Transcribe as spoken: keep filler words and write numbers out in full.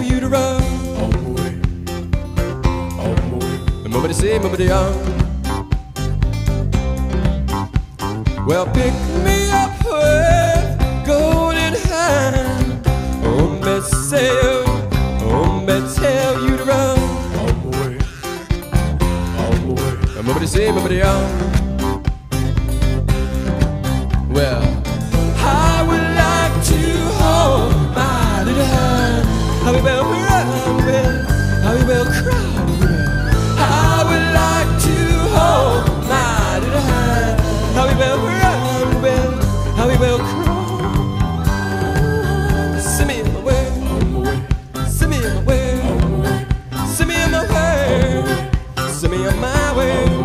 you to run. On my way, on my way. Nobody say, nobody on. Well, pick me up with golden hand. Oh, me say, oh, me tell you to run. On my way, on my way. Nobody say, nobody on. Well, I would like to hold my little hand. How we will run, how we will cry. I would like to hold my little hand. How we will run, how we will cry. Send me in my way, send me in my way, send me in my way, send me on my way.